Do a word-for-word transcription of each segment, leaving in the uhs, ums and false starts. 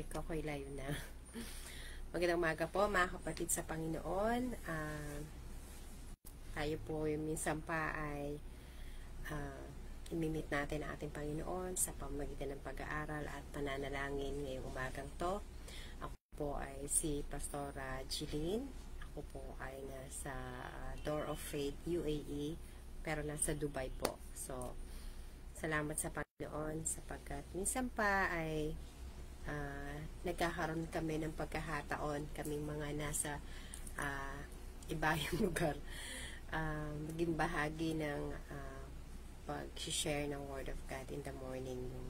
check ko ko'y live na. Magandang umaga po mga kapatid sa Panginoon. Uh, tayo po yung minsan pa ay uh, imimit natin ang ating Panginoon sa pamamagitan ng pag-aaral at pananalangin ngayong umagang to. Ako po ay si Pastora Jeline. Ako po ay nasa Door of Faith U A E pero nasa Dubai po. So, salamat sa Panginoon sapagkat minsan pa ay uh, nagkakaroon kami ng pagkahataon kaming mga nasa uh, ibayang lugar uh, maging bahagi ng uh, pag-share ng Word of God in the morning yung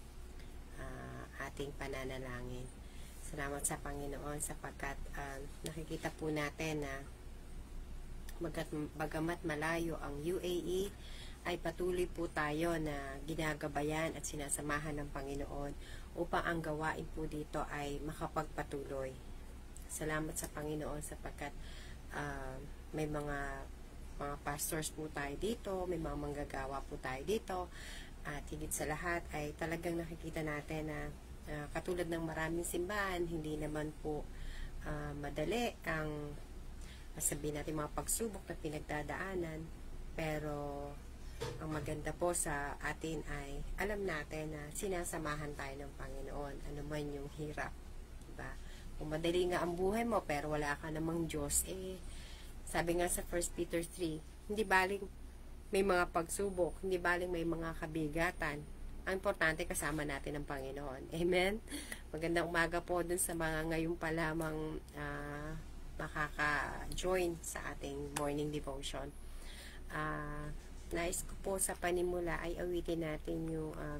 uh, ating pananalangin. Salamat sa Panginoon sapagkat uh, nakikita po natin na magat, bagamat malayo ang U A E ay patuloy po tayo na ginagabayan at sinasamahan ng Panginoon upang ang gawain po dito ay makapagpatuloy. Salamat sa Panginoon sapagkat uh, may mga mga pastors po tayo dito, may mga manggagawa po tayo dito, at higit sa lahat ay talagang nakikita natin na uh, katulad ng maraming simbahan, hindi naman po uh, madali ang sabihin natin mga pagsubok na pinagdadaanan, pero ang maganda po sa atin ay alam natin na sinasamahan tayo ng Panginoon ano man yung hirap, diba? Kung madali nga ang buhay mo pero wala ka namang Diyos, eh sabi nga sa First Peter three, hindi baling may mga pagsubok, hindi baling may mga kabigatan, ang importante kasama natin ang Panginoon. Amen? Magandang umaga po dun sa mga ngayon pa lamang uh, makaka-join sa ating morning devotion. Ah uh, Nais ko po sa panimula ay awitin natin yung um,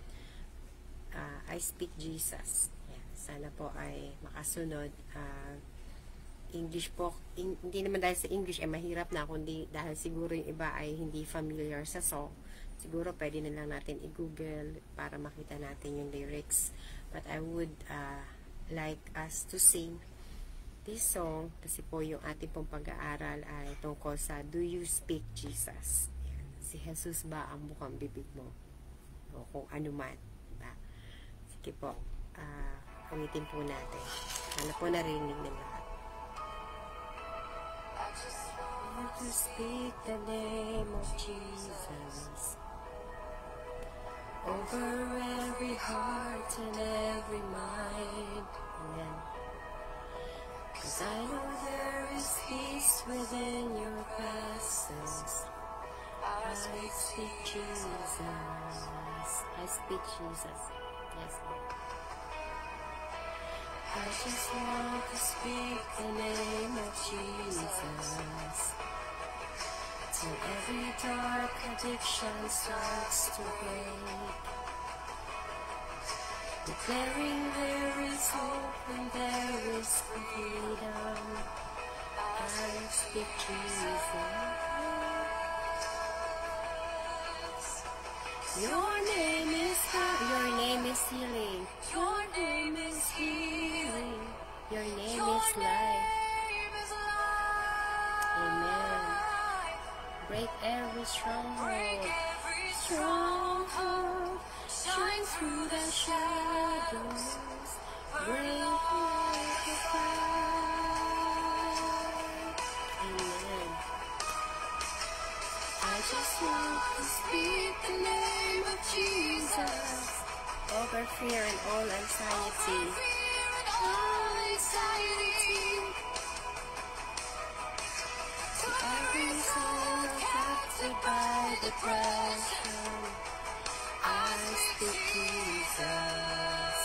uh, I Speak Jesus. Yan. Sana po ay makasunod. Uh, English po, in, hindi naman dahil sa English ay mahirap na, kundi dahil siguro yung iba ay hindi familiar sa song. Siguro pwede na lang natin i-google para makita natin yung lyrics. But I would uh, like us to sing this song kasi po yung ating pong pag-aaral ay tungkol sa Do You Speak Jesus? Si Jesus ba ang bukang bibig mo? O kung ano man. Diba? Sige po. Uh, Umitin po natin. Sana po narinig ng lahat. I just want to speak the name of Jesus over every heart and every mind. Amen. Cause I know there is peace within your presence. I speak Jesus. I speak Jesus. Yes, Lord. I just want to speak the name of Jesus till every dark addiction starts to break. Declaring there is hope and there is freedom. I speak Jesus. Your name is God. Your name is healing. Your name is healing. Your name Your is life. Name is life. Amen. Break every stronghold. Break every stronghold. Shine through the shadows. Break like a fire. Amen. I just want to speak the name of Jesus over fear and all anxiety. Over fear and all anxiety. To every soul affected by depression, I speak Jesus.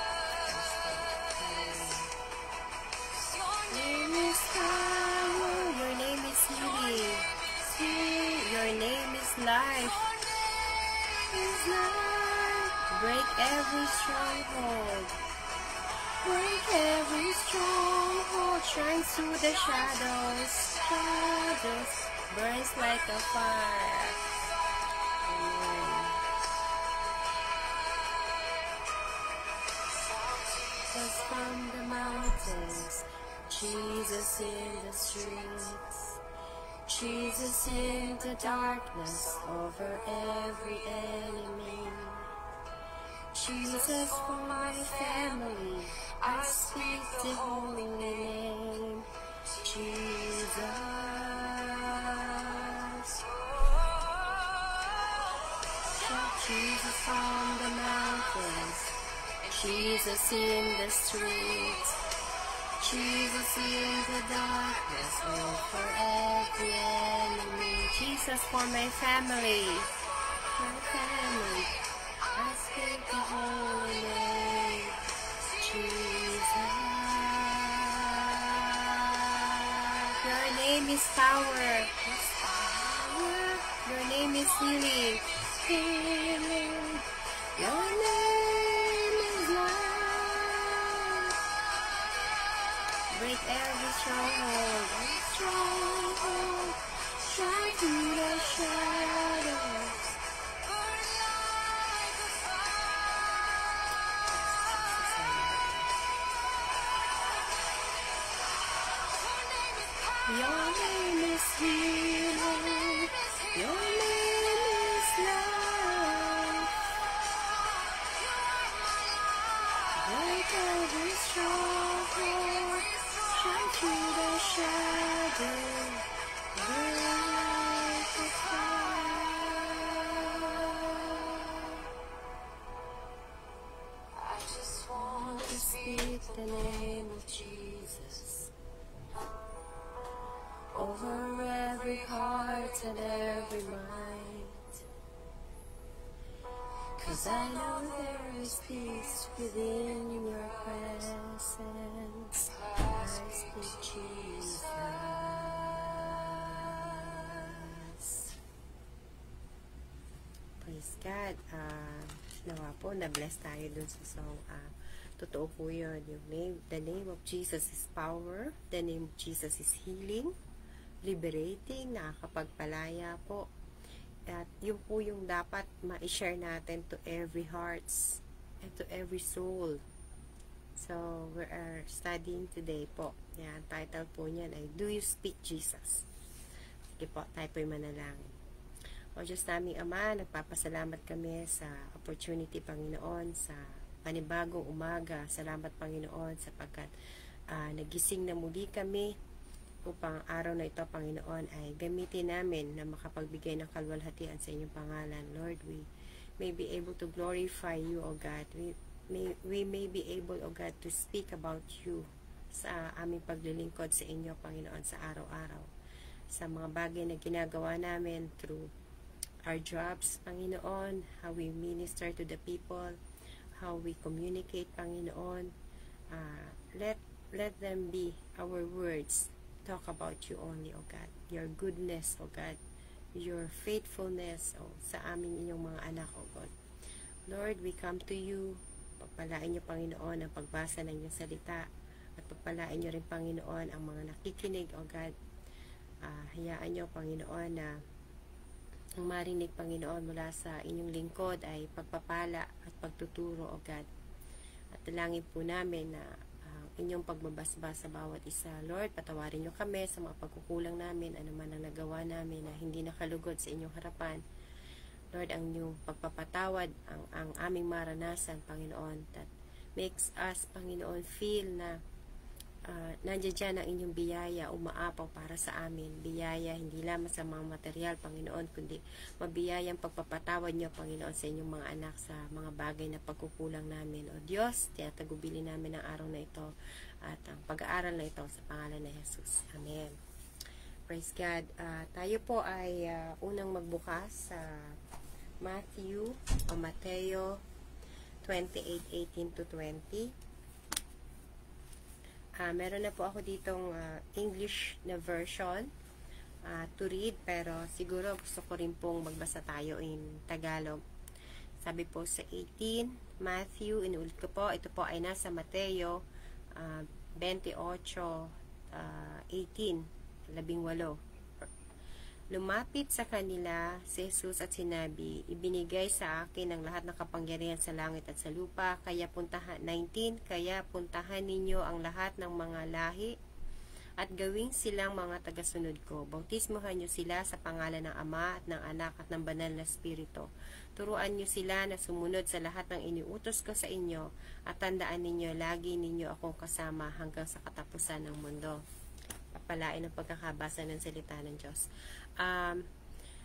Your name is power. Your name is healing. Your name is life. Is life. Break every stronghold. Break every stronghold. Shine through the shadows. Shadows. Burns like a fire. Amen. Jesus from the mountains. Jesus in the streets. Jesus in the darkness over every enemy. Jesus for my family. Jesus in the streets, Jesus in the darkness, oh, for every enemy. Jesus for my family, my family. I speak the holy name, Jesus. Your name is power. Your name is healing. Healing. Your name is life. Break every stronghold. Every stronghold. Shine through the shadows. Your name is healing. Your name is love. Break every stronghold. Shine through the shadow. Burn like a fire. I just want to speak the name of Jesus over every heart and every mind, 'cause I know there is peace within your presence. I speak Jesus. Praise God. Uh, nawa po, na-bless tayo dun sa song. Uh, totoo po yun. Yung name, the name of Jesus is power. The name of Jesus is healing, liberating, nakakapagpalaya po. At yun po yung dapat ma-share natin to every hearts and to every soul. So, we are studying today po. Yan, title po niyan ay Do You Speak Jesus? Sige po, tayo po'y manalangin. O Diyos naming Ama, nagpapasalamat kami sa opportunity, Panginoon, sa panibagong umaga. Salamat, Panginoon, sapagkat uh, nagising na muli kami upang araw na ito, Panginoon, ay gamitin namin na makapagbigay ng kalwalhatian sa inyong pangalan. Lord, we may be able to glorify you, O God. We may, we may be able, O God, to speak about you sa aming paglilingkod sa inyo, Panginoon, sa araw-araw. Sa mga bagay na ginagawa namin through our jobs, Panginoon, how we minister to the people, how we communicate, Panginoon. Uh, let, let them be our words. Talk about you only, O God. Your goodness, O God. Your faithfulness, O, sa aming inyong mga anak, O God. Lord, we come to you. Pagpalain niyo, Panginoon, ang pagbasa ng inyong salita. At pagpalain niyo rin, Panginoon, ang mga nakikinig, O God. Uh, hayaan niyo, Panginoon, na ang marinig, Panginoon, mula sa inyong lingkod ay pagpapala at pagtuturo, O God. At dalangin po namin na inyong pagbabasbas sa bawat isa. Lord, patawarin niyo kami sa mga pagkukulang namin, ano man ang nagawa namin na hindi nakalugod sa inyong harapan. Lord, ang inyong pagpapatawad, ang, ang aming maranasan, Panginoon, that makes us, Panginoon, feel na uh, nandiyan dyan ang inyong biyaya, umaapaw para sa amin. Biyaya, hindi lamang sa mga material, Panginoon, kundi mabiyayang pagpapatawad niyo, Panginoon, sa inyong mga anak sa mga bagay na pagkukulang namin. O Diyos, tinatagubili namin ang araw na ito at ang pag-aaral na ito sa pangalan ng Jesus. Amen. Praise God. Uh, tayo po ay uh, unang magbukas sa uh, Matthew o Mateo twenty-eight eighteen to twenty. Uh, meron na po ako ditong uh, English na version uh, to read, pero siguro gusto ko rin pong magbasa tayo in Tagalog. Sabi po sa eighteen, Matthew, inulit ko po, ito po ay nasa Mateo uh, twenty-eight, uh, eighteen, labing walo. Lumapit sa kanila si Jesus at sinabi, ibinigay sa akin ang lahat ng kapangyarihan sa langit at sa lupa, kaya puntahan, nineteen, kaya puntahan ninyo ang lahat ng mga lahi at gawing silang mga tagasunod ko. Bautismuhan nyo sila sa pangalan ng Ama at ng Anak at ng Banal na Espiritu. Turuan nyo sila na sumunod sa lahat ng iniutos ko sa inyo at tandaan ninyo, lagi ninyo akong kasama hanggang sa katapusan ng mundo. Papalain ang pagkakabasa ng salita ng Diyos. Um,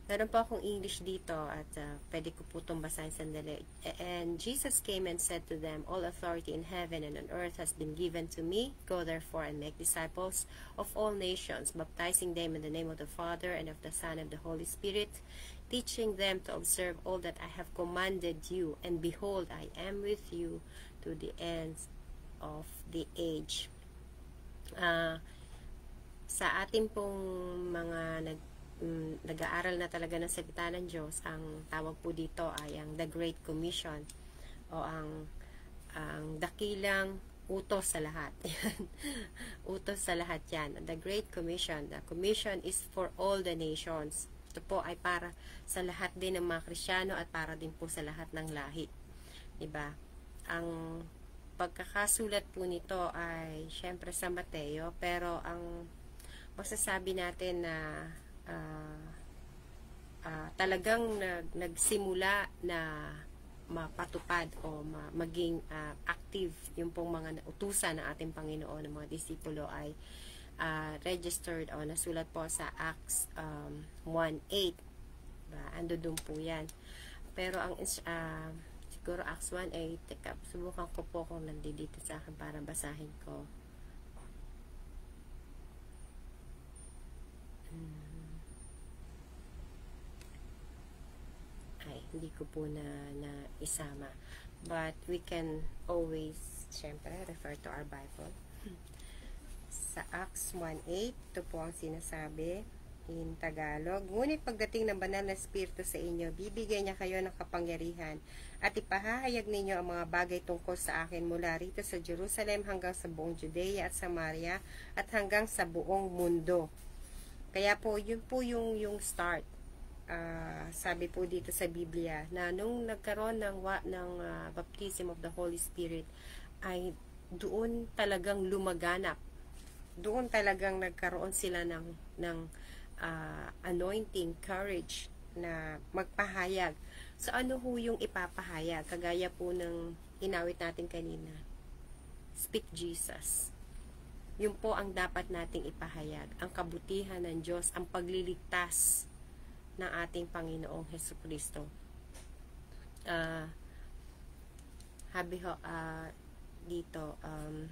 Meron po akong English dito at uh, pwede ko po itong basahin sandali. And Jesus came and said to them, all authority in heaven and on earth has been given to me. Go therefore and make disciples of all nations, baptizing them in the name of the Father and of the Son and of the Holy Spirit, teaching them to observe all that I have commanded you. And behold, I am with you to the ends of the age. Uh, sa ating pong mga nag Mm, nag-aaral na talaga ng salita ng Diyos, ang tawag po dito ay ang The Great Commission o ang ang dakilang utos sa lahat. Utos sa lahat yan. The Great Commission. The commission is for all the nations. Ito po ay para sa lahat din ng mga Kristiyano at para din po sa lahat ng lahi. Diba? Ang pagkakasulat po nito ay syempre sa Mateo, pero ang masasabi natin na Uh, uh, talagang nag, nagsimula na mapatupad o ma, maging uh, active yung pong mga utusan ng ating Panginoon ng mga disipulo ay uh, registered o nasulat po sa Acts um, one eight. Diba? Ando doon po yan. Pero ang uh, siguro Acts one eight, teka, subukan ko po kung nandito sa akin para basahin ko. Hmm. Ay, hindi ko po na, na isama. But we can always, syempre, refer to our Bible. Sa Acts one eight, ito po ang sinasabi in Tagalog. Ngunit pagdating ng banal na Espiritu sa inyo, bibigyan niya kayo ng kapangyarihan at ipahahayag ninyo ang mga bagay tungkol sa akin mula rito sa Jerusalem hanggang sa buong Judea at Samaria at hanggang sa buong mundo. Kaya po, yun po yung, yung start. Uh, sabi po dito sa Biblia na nung nagkaroon ng, wa, ng uh, baptism of the Holy Spirit ay doon talagang lumaganap. Doon talagang nagkaroon sila ng, ng uh, anointing, courage na magpahayag. So ano ho yung ipapahayag? Kagaya po ng inawit natin kanina. Speak Jesus. Yun po ang dapat nating ipahayag. Ang kabutihan ng Diyos, ang pagliligtas ng ating Panginoong Hesukristo. Uh, habi ho, uh, dito, um,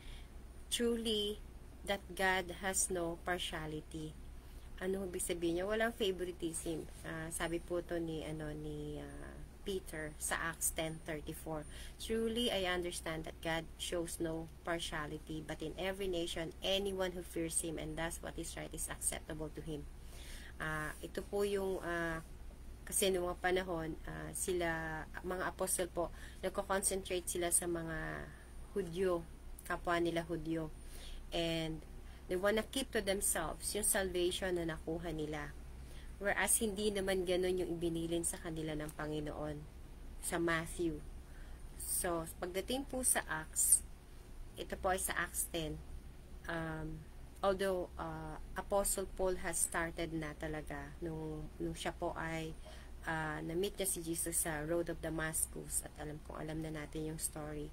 truly, that God has no partiality. Ano ibig sabihin niya? Walang favoritism. Uh, sabi po to ni, ano, ni uh, Peter sa Acts ten thirty-four. Truly, I understand that God shows no partiality, but in every nation, anyone who fears Him and does what is right is acceptable to Him. Uh, ito po yung uh, kasi noong mga panahon uh, sila, mga apostol po, nagko-concentrate sila sa mga Hudyo, kapwa nila Hudyo, and they wanna keep to themselves yung salvation na nakuha nila, whereas hindi naman ganun yung ibinilin sa kanila ng Panginoon sa Matthew. So pagdating po sa Acts, ito po ay sa Acts ten, um, although uh, Apostle Paul has started na talaga nung, nung siya po ay uh, na-meet niya si Jesus sa Road of Damascus, at alam kong alam na natin yung story.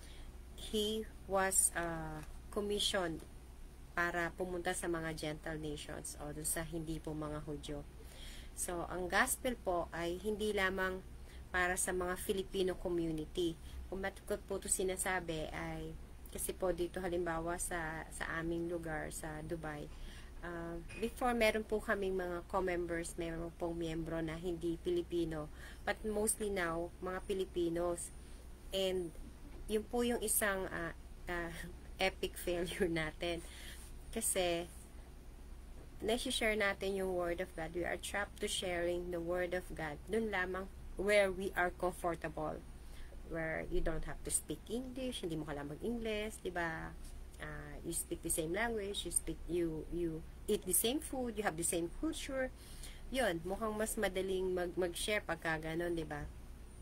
He was uh, commissioned para pumunta sa mga Gentile nations o dun sa hindi po mga Hudyo. So ang gospel po ay hindi lamang para sa mga Filipino community. Kung matukot po ito sinasabi ay kasi po dito halimbawa sa sa aming lugar sa Dubai, uh, before meron po kaming mga co-members, meron pong miyembro na hindi Pilipino, but mostly now mga Pilipinos, and yun po yung isang uh, uh, epic failure natin kasi nai-share natin yung Word of God. We are trapped to sharing the Word of God dun lamang where we are comfortable, where you don't have to speak English, hindi mo kailangan mag-English, di ba? Uh, you speak the same language, you speak, you you eat the same food, you have the same culture. Yun, mukhang mas madaling mag mag-share pagka ganon, di ba?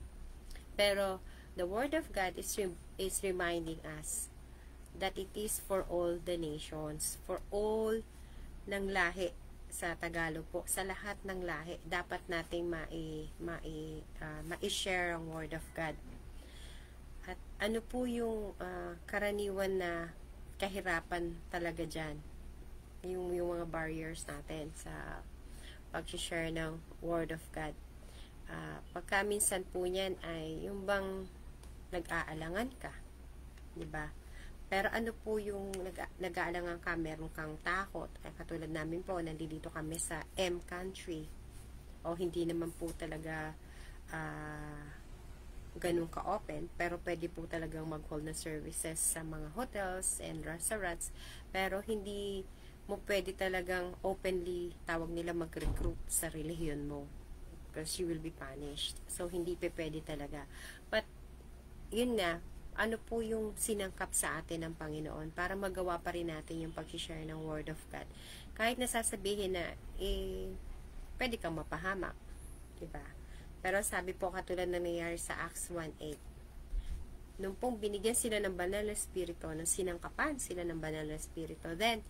Pero the Word of God is re is reminding us that it is for all the nations, for all ng lahi. Sa Tagalog po, sa lahat ng lahi, dapat nating mai mai uh, mai-share ang Word of God. At ano po yung uh, karaniwan na kahirapan talaga dyan? Yung, yung mga barriers natin sa pag-share ng Word of God. Uh, pagka minsan po niyan ay yung bang nag-aalangan ka, di ba? Pero ano po yung nag-aalangan ka, meron kang takot. Ay, katulad namin po, nandito kami sa M country. O hindi naman po talaga uh, ganun ka-open. Pero pwede po talagang mag-hold na services sa mga hotels and restaurants. Pero hindi mo pwede talagang openly, tawag nila, mag-recruit sa relihiyon mo. Because you will be punished. So, hindi pe pwede talaga. But, yun nga, ano po yung sinangkap sa atin ng Panginoon para magawa pa rin natin yung pag-share ng Word of God. Kahit nasasabihin na, eh, pwede kang mapahamak. Diba? Pero sabi po, katulad na nangyayari sa Acts one eight, nung pong binigyan sila ng banal na spirito, nung sinangkapan sila ng banal na spirito, then,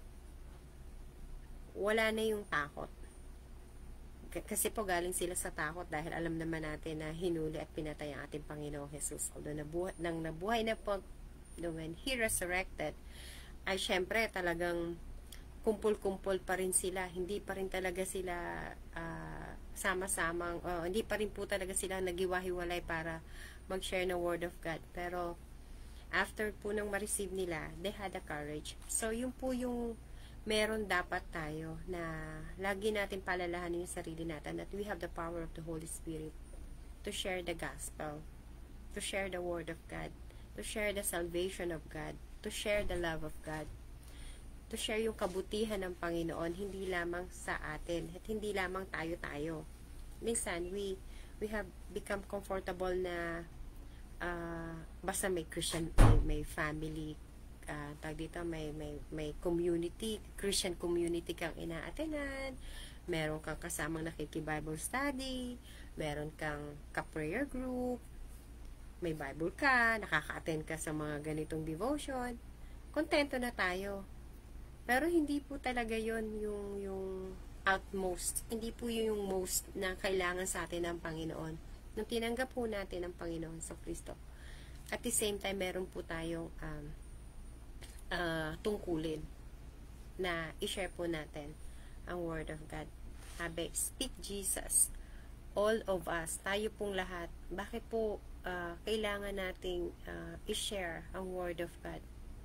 wala na yung takot. Kasi po galing sila sa takot dahil alam naman natin na hinuli at pinatay ang ating Panginoong Jesus. Although nabuhay, nang nabuhay na po, when He resurrected, ay syempre talagang kumpul-kumpul pa rin sila. Hindi pa rin talaga sila uh, sama-samang, uh, hindi pa rin po talaga sila nagiwahiwalay para mag-share ng Word of God. Pero after po nang ma-receive nila, they had the courage. So yun po yung meron dapat tayo na lagi natin palalahanin yung sarili natin that we have the power of the Holy Spirit to share the gospel, to share the Word of God, to share the salvation of God, to share the love of God, to share yung kabutihan ng Panginoon, hindi lamang sa atin, at hindi lamang tayo-tayo. Minsan, we, we have become comfortable na uh, basta may Christian, may, may family, Uh, tag dito, may, may, may community, Christian community kang inaatenan, meron kang kasamang nakiki-Bible study, meron kang ka-prayer group, may Bible ka, nakaka-attend ka sa mga ganitong devotion, kontento na tayo. Pero hindi po talaga yon yung, yung outmost, hindi po yun yung most na kailangan sa atin ng Panginoon. Nung tinanggap po natin ang Panginoon sa Kristo. At the same time, meron po tayong um, Uh, tungkulin na i-share po natin ang Word of God. Sabi, speak Jesus. All of us, tayo pong lahat, bakit po uh, kailangan nating uh, i-share ang Word of God?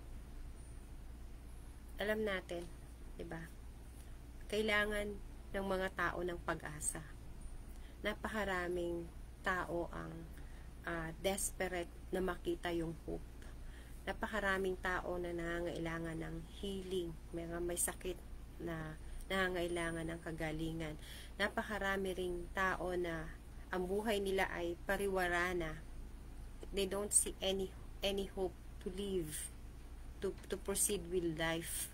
Alam natin, diba? Kailangan ng mga tao ng pag-asa. Napakaraming tao ang uh, desperate na makita yung hope. Napakaraming tao na nangangailangan ng healing, mga may sakit na nangangailangan ng kagalingan. Napakarami ring tao na ang buhay nila ay pariwara na. They don't see any any hope to live, to, to proceed with life.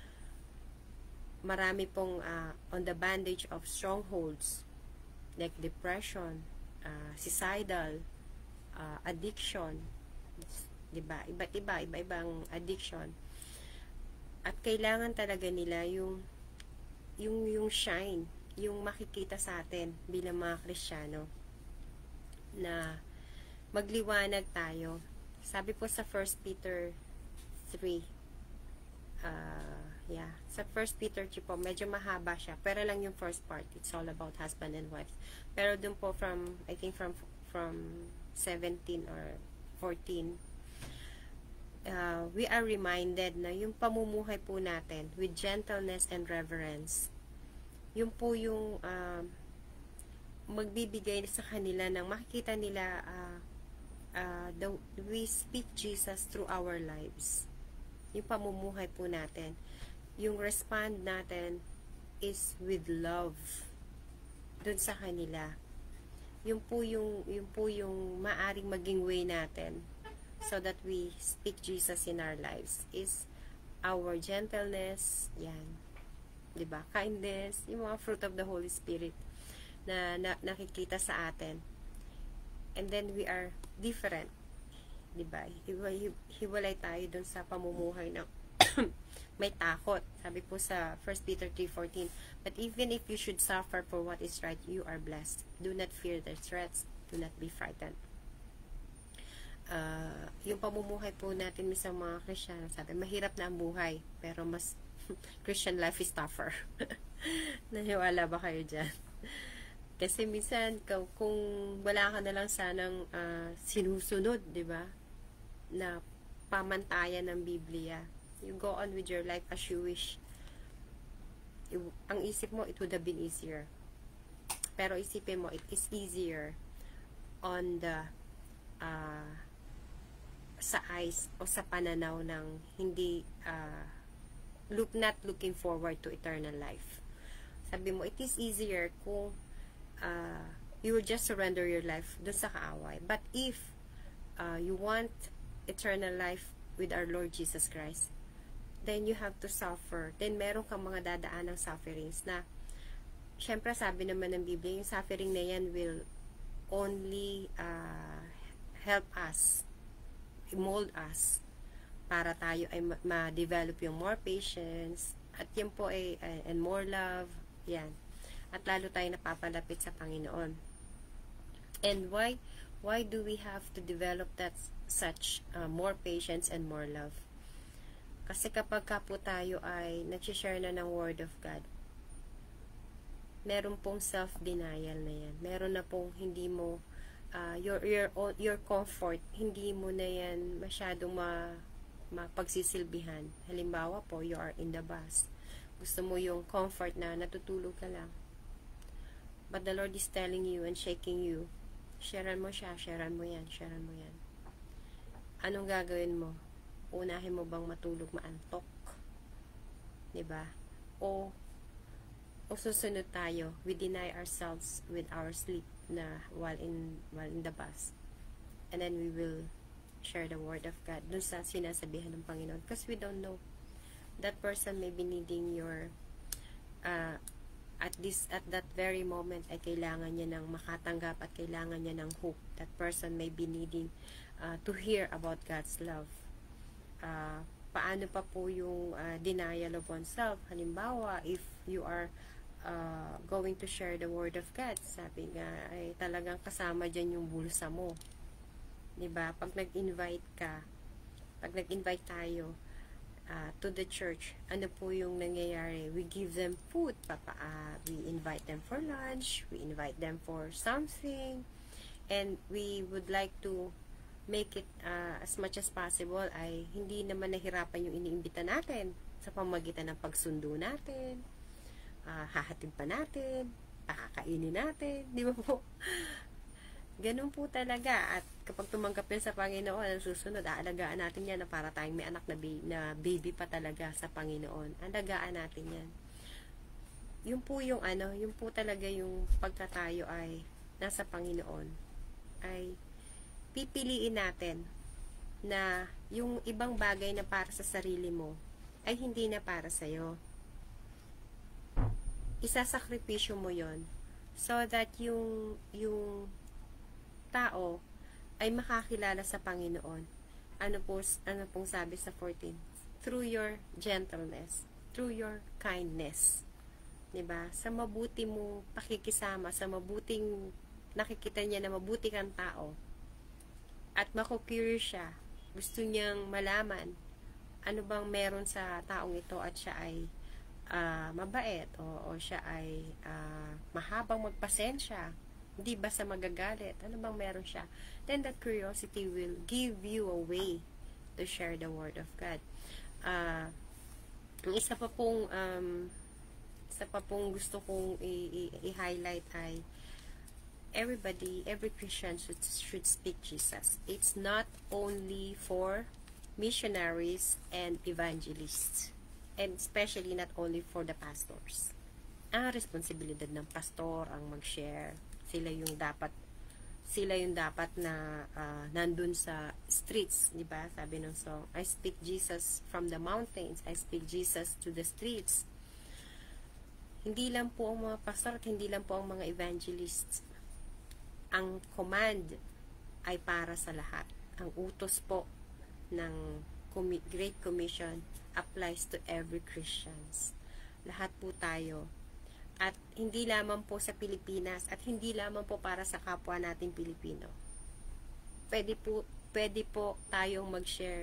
Marami pong uh, on the bandage of strongholds like depression, uh, suicidal, uh, addiction, diba? Iba't iba, iba-ibang addiction. At kailangan talaga nila yung yung yung shine, yung makikita sa atin bilang mga Kristiyano na magliwanag tayo. Sabi po sa First Peter three, uh, yeah, sa First Peter three po, medyo mahaba siya, pero lang yung first part, it's all about husband and wife. Pero dun po from, I think from from seventeen or fourteen, Uh, we are reminded na yung pamumuhay po natin with gentleness and reverence, yun po yung uh, magbibigay sa kanila ng makikita nila uh, uh, the, we speak Jesus through our lives. Yung pamumuhay po natin, yung respond natin is with love dun sa kanila. Yun po yung, yun po yung maaring maging way natin so that we speak Jesus in our lives is our gentleness, yan, diba? Kindness, yung mga fruit of the Holy Spirit na, na nakikita sa atin. And then we are different, diba? Hiwalay tayo dun sa pamumuhay ng may takot. Sabi po sa First Peter three fourteen, but even if you should suffer for what is right, you are blessed. Do not fear their threats. Do not be frightened. Uh, yung pamumuhay po natin sa mga Kristiyano, sabi, mahirap na ang buhay, pero mas Christian life is tougher. Naniwala ba kayo dyan? Kasi minsan, kung wala ka na lang sanang uh, sinusunod, di ba? Na pamantayan ng Biblia. You go on with your life as you wish. You, ang isip mo, it would have been easier. Pero isipin mo, it is easier on the uh, sa eyes o sa pananaw ng hindi uh, look not looking forward to eternal life. Sabi mo, it is easier kung uh, you will just surrender your life dun sa kaaway. But if uh, you want eternal life with our Lord Jesus Christ, then you have to suffer. Then meron kang mga dadaan ng sufferings na syempre sabi naman ng Biblia, yung suffering na yan will only uh, help us, mold us, para tayo ay ma-develop yung more patience, at yan po ay, uh, and more love, yan. At lalo tayo napapalapit sa Panginoon. And why, why do we have to develop that such uh, more patience and more love? Kasi kapag ka po tayo ay nag-share na ng Word of God, meron pong self-denial na yan. Meron na pong hindi mo, uh, your, your, your comfort, hindi mo na yan masyadong ma, mapagsisilbihan. Halimbawa po, you are in the bus. Gusto mo yung comfort na natutulog ka lang. But the Lord is telling you and shaking you, sharean mo siya, sharean mo yan, sharean mo yan. Anong gagawin mo? Unahin mo bang matulog maantok? Diba? O o susunod tayo, we deny ourselves with our sleep na while in while in the bus, and then we will share the Word of God dun sa sinasabihan ng Panginoon, because we don't know, that person may be needing your uh, at this at that very moment ay kailangan niya ng makatanggap at kailangan niya ng hope. That person may be needing uh, to hear about God's love. Uh, paano pa po yung uh, denial of oneself? Halimbawa, if you are Uh, going to share the Word of God, sabi nga ay talagang kasama dyan yung bulsa mo, diba? Pag nag-invite ka, pag nag-invite tayo uh, to the church, ano po yung nangyayari? We give them food, papa, uh, we invite them for lunch, we invite them for something, and we would like to make it uh, as much as possible ay hindi naman nahirapan yung iniimbita natin sa pamamagitan ng pagsundo natin. Uh, hahatid pa natin, pakakainin natin, di ba po? Ganun po talaga. At kapag tumanggap yan sa Panginoon, ang susunod, aalagaan natin yan na para tayong may anak na, baby, na baby pa talaga sa Panginoon. Alagaan natin yan. Yun po yung ano, yun po talaga yung pagkatayo ay nasa Panginoon, ay pipiliin natin na yung ibang bagay na para sa sarili mo ay hindi na para sa'yo. Isasakripisyo mo yon so that yung yung tao ay makakilala sa Panginoon. Ano po ano pong sabi sa fourteen? Through your gentleness, through your kindness. 'Di ba? Sa mabuti mong pakikisama, sa mabuting nakikita niya na mabuti kang tao. At mako-curious siya. Gusto niyang malaman ano bang meron sa taong ito at siya ay Uh, mabait o, o siya ay uh, mahabang magpasensya, hindi ba sa magagalit, ano bang meron siya, then that curiosity will give you a way to share the Word of God. Uh, isa pa pong um, isa pa pong gusto kong i-highlight ay everybody, every Christian should, should speak Jesus. It's not only for missionaries and evangelists, and especially not only for the pastors. Ang responsibilidad ng pastor ang mag-share. Sila yung dapat sila yung dapat na uh, nandun sa streets, di ba? Sabi ng song, I speak Jesus from the mountains, I speak Jesus to the streets. Hindi lang po ang mga pastor at hindi lang po ang mga evangelists. Ang command ay para sa lahat. Ang utos po ng Great Commission applies to every Christians. Lahat po tayo. At hindi lamang po sa Pilipinas at hindi lamang po para sa kapwa nating Pilipino. Pwede po, pwede po tayong mag-share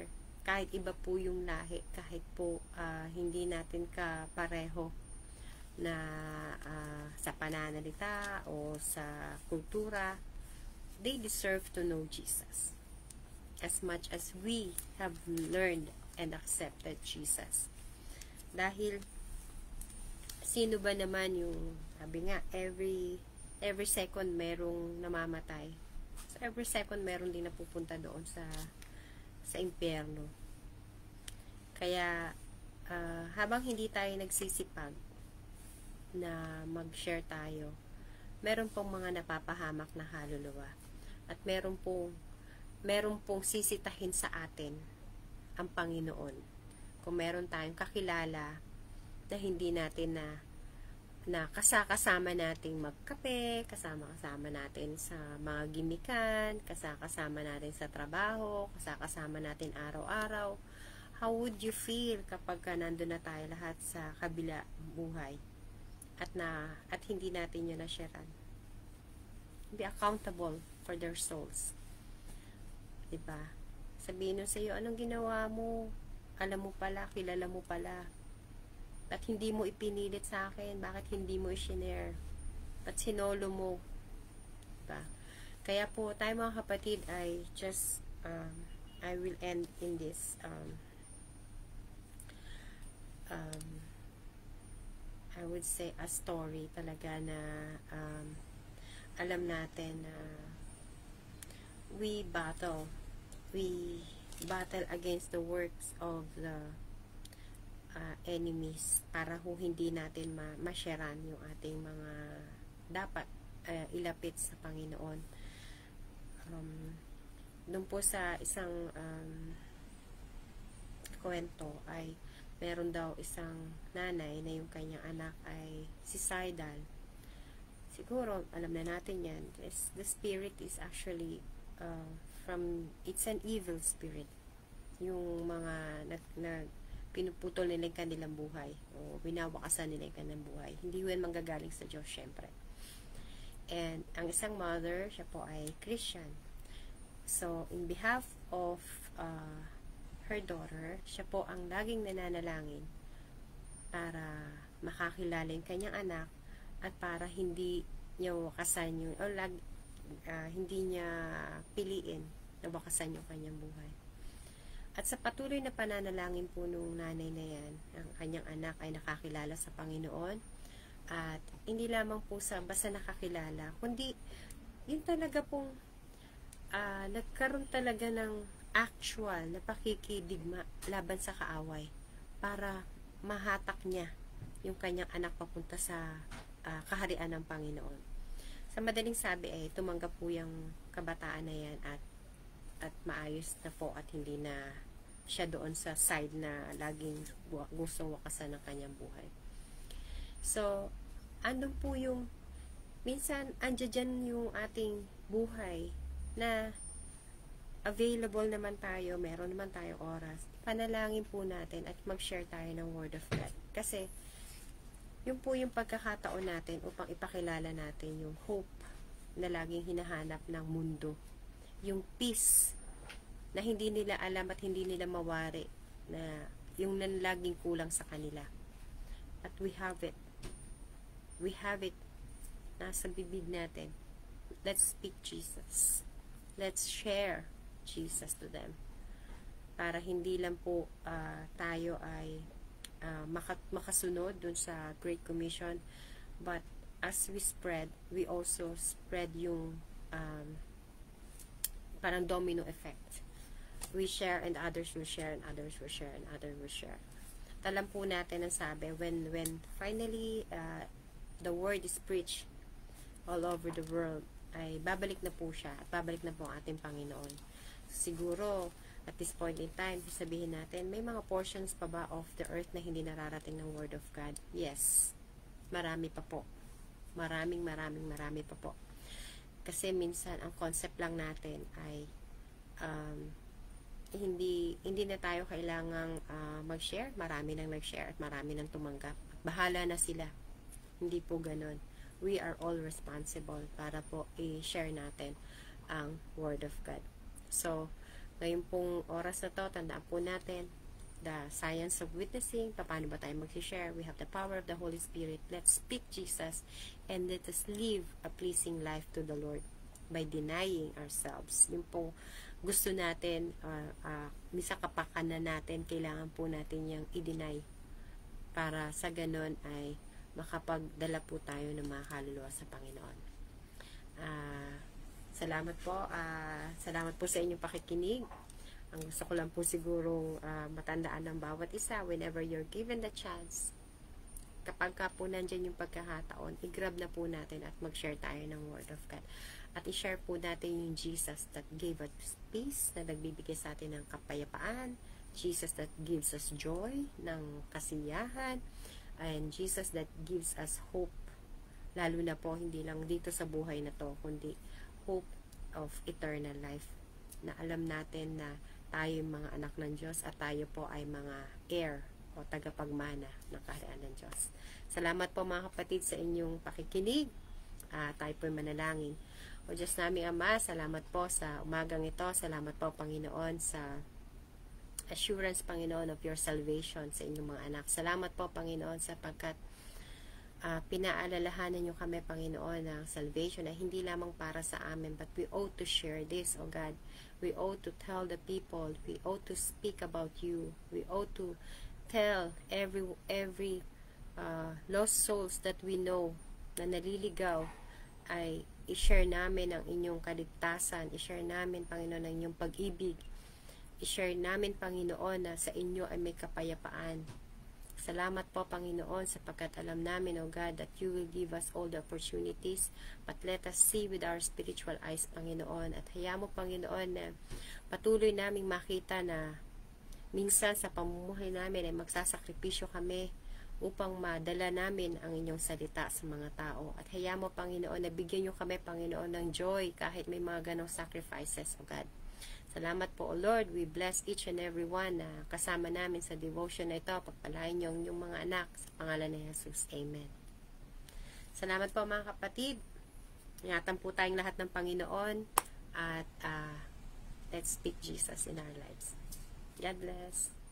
kahit iba po yung lahi, kahit po uh, hindi natin kapareho na uh, sa pananalita o sa kultura, they deserve to know Jesus as much as we have learned and accepted Jesus. Dahil sino ba naman yung, sabi nga, every every second merong namamatay. So every second meron din napupunta doon sa sa impyerno. Kaya uh, habang hindi tayo nagsisipag na mag-share tayo, meron pong mga napapahamak na kaluluwa. At meron pong meron pong sisitahin sa atin ang Panginoon. Kung meron tayong kakilala na hindi natin na na kasakasama nating magkape, kasama-kasama natin sa mga gimikan, kasakasama natin sa trabaho, kasakasama natin araw-araw, how would you feel kapag ka nandun na tayo lahat sa kabila buhay at na at hindi natin yun na-sharean? Be accountable for their souls. Diba? Sabihin nyo sa iyo, anong ginawa mo? Alam mo pala, kilala mo pala. At hindi mo ipinilit sa akin, bakit hindi mo i-share? At sinolo mo. Diba? Kaya po, tayo mga kapatid ay just, um, I will end in this, um, um, I would say a story talaga na, um, alam natin na uh, we battle, we battle against the works of the Uh, enemies para ho hindi natin ma ma-sharean yung ating mga dapat uh, ilapit sa Panginoon. Um, doon po sa isang um, kwento ay meron daw isang nanay na yung kanyang anak ay suicidal. Siguro alam na natin yan. It's, the spirit is actually uh, from, it's an evil spirit. Yung mga nag, nag pinuputol nila yung kanilang buhay o winawakasan nila yung kanilang buhay. Hindi yun manggagaling sa Diyos, syempre. And ang isang mother, siya po ay Christian. So, in behalf of uh, her daughter, siya po ang laging nananalangin para makakilala yung kanyang anak at para hindi niya wakasan yung, o lag, uh, hindi niya piliin na wakasan yung kanyang buhay. At sa patuloy na pananalangin po nung nanay na yan, ang kanyang anak ay nakakilala sa Panginoon. At hindi lamang po sa basta nakakilala, kundi yun talaga pong uh, nagkaroon talaga ng actual na pakikidigma laban sa kaaway para mahatak niya yung kanyang anak papunta sa uh, kaharian ng Panginoon. Sa madaling sabi ay tumanggap po yung kabataan na yan at at maayos na po at hindi na siya doon sa side na laging gustong wakasan ng kanyang buhay. So, andun po yung minsan, andyan dyan yung ating buhay na available naman tayo, meron naman tayong oras. Panalangin po natin at mag-share tayo ng Word of God. Kasi, yun po yung pagkakataon natin upang ipakilala natin yung hope na laging hinahanap ng mundo. Yung peace na hindi nila alam at hindi nila mawari, na yung nanlaging kulang sa kanila. At we have it. We have it. Nasa bibig natin. Let's speak Jesus. Let's share Jesus to them. Para hindi lang po uh, tayo ay uh, maka makasunod dun sa Great Commission, but as we spread, we also spread yung um, parang domino effect. We share and others will share and others will share and others will share. Talam po natin ang sabi, when when finally uh, the word is preached all over the world, ay babalik na po siya at babalik na po ang ating Panginoon. Siguro, at this point in time, sabihin natin, may mga portions pa ba of the earth na hindi nararating ng Word of God? Yes. Marami pa po. Maraming, maraming, marami pa po. Kasi minsan, ang concept lang natin ay um, hindi hindi na tayo kailangang uh, mag-share. Marami nang nag-share at marami nang tumanggap. Bahala na sila. Hindi po ganun. We are all responsible para po i-share natin ang Word of God. So, Ngayon pong oras na to, tandaan po natin, the science of witnessing, paano ba tayo mag-share? We have the power of the Holy Spirit. Let's speak Jesus and let us live a pleasing life to the Lord by denying ourselves. Yung po gusto natin, uh, uh, misa kapakanan natin, kailangan po natin yung i-deny para sa ganon ay makapagdala po tayo ng mga kaluluwa sa Panginoon. Uh, salamat po. Uh, salamat po sa inyong pakikinig. Ang gusto ko lang po sigurong uh, matandaan ng bawat isa whenever you're given the chance. Kapag ka po nandyan yung pagkakataon, i-grab na po natin at mag-share tayo ng Word of God. At i-share po natin yung Jesus that gave us peace, na nagbibigay sa atin ng kapayapaan, Jesus that gives us joy, ng kasiyahan, and Jesus that gives us hope. Lalo na po, hindi lang dito sa buhay na to, kundi hope of eternal life. Na alam natin na tayo yung mga anak ng Diyos at tayo po ay mga heir o tagapagmana ng kaharian ng Diyos. Salamat po mga kapatid sa inyong pakikinig. Uh, tayo po manalangin. O Diyos namin Ama, salamat po sa umagang ito. Salamat po Panginoon sa assurance, Panginoon, of your salvation sa inyong mga anak. Salamat po, Panginoon, sapagkat uh, pinaalalahanan niyo kami, Panginoon, ng salvation na hindi lamang para sa amin, but we ought to share this, O God. We ought to tell the people. We ought to speak about you. We ought to tell every every uh, lost souls that we know na naliligaw ay i-share namin ang inyong kaligtasan. I-share namin, Panginoon, ang inyong pag-ibig. I-share namin, Panginoon, na sa inyo ay may kapayapaan. Salamat po, Panginoon, sapagkat alam namin, O God, that you will give us all the opportunities, but let us see with our spiritual eyes, Panginoon. At hayaan mo, Panginoon, na patuloy naming makita na minsan sa pamumuhay namin ay magsasakripisyo kami upang madala namin ang inyong salita sa mga tao. At hayaan mo, Panginoon, na bigyan nyo kami, Panginoon, ng joy kahit may mga ganong sacrifices, O God. Salamat po, O Lord. We bless each and every one na kasama namin sa devotion na ito. Pagpalain niyo yung mga anak sa pangalan ni Jesus. Amen. Salamat po mga kapatid. Ingatan po tayong lahat ng Panginoon at uh, let's speak Jesus in our lives. God bless.